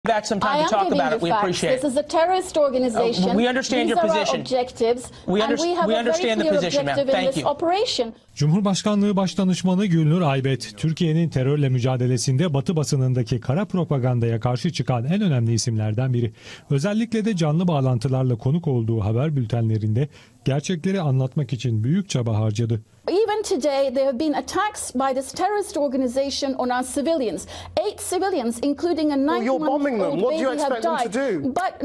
Back some time I to am talk giving about you it. We facts. appreciate This is a terrorist organization. We understand These your are position. our objectives, We and we have we a very understand the clear position, ma'am. objective in Thank this you. operation. Cumhurbaşkanlığı Başdanışmanı Gülnur Aybet, Türkiye'nin terörle mücadelesinde Batı basınındaki kara propagandaya karşı çıkan en önemli isimlerden biri. Özellikle de canlı bağlantılarla konuk olduğu haber bültenlerinde gerçekleri anlatmak için büyük çaba harcadı. Even today, there have been attacks by this terrorist organization on our civilians. 8 civilians, including a 9-month-old baby, have died. But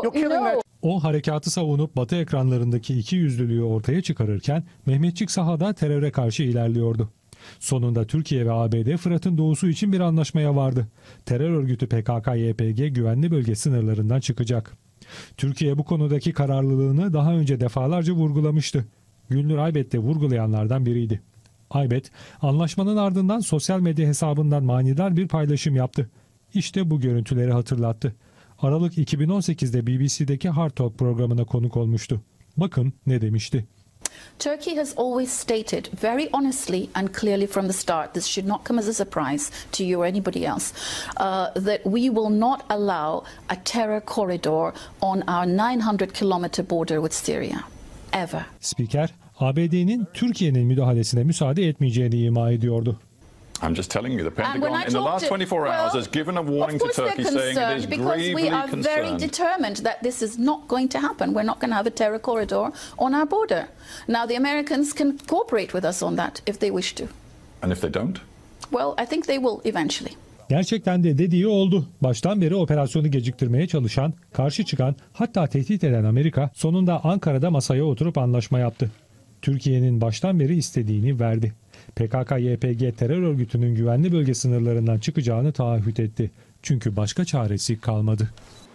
no. O harekatı savunup Batı ekranlarındaki ikiyüzlülüğü ortaya çıkarırken Mehmetçik sahada teröre karşı ilerliyordu. Sonunda Türkiye ve ABD Fırat'ın doğusu için bir anlaşmaya vardı. Terör örgütü PKK-YPG güvenli bölge sınırlarından çıkacak. Türkiye bu konudaki kararlılığını daha önce defalarca vurgulamıştı. Gülnur Aybet de vurgulayanlardan biriydi. Aybet, anlaşmanın ardından sosyal medya hesabından manidar bir paylaşım yaptı. İşte bu görüntüleri hatırlattı. Aralık 2018'de BBC'deki Hard Talk programına konuk olmuştu. Bakın ne demişti. Turkey has always stated very honestly and clearly from the start, this should not come as a surprise to you or anybody else, that we will not allow a terror corridor on our 900-kilometer border with Syria, ever. Spiker, ABD'nin Türkiye'nin müdahalesine müsaade etmeyeceğini ima ediyordu. I'm just telling you, the Pentagon in the last 24 hours has given a warning to Turkey saying it is gravely we are concerned. very determined that this is not going to happen. We're not going to have a terror corridor on our border. Now the Americans can cooperate with us on that if they wish to. And if they don't? Well, I think they will eventually. Gerçekten de dediği oldu. Baştan beri operasyonu geciktirmeye çalışan, karşı çıkan, hatta tehdit eden Amerika sonunda Ankara'da masaya oturup anlaşma yaptı. Türkiye'nin baştan beri istediğini verdi. PKK-YPG terör örgütünün güvenli bölge sınırlarından çıkacağını taahhüt etti. Çünkü başka çaresi kalmadı.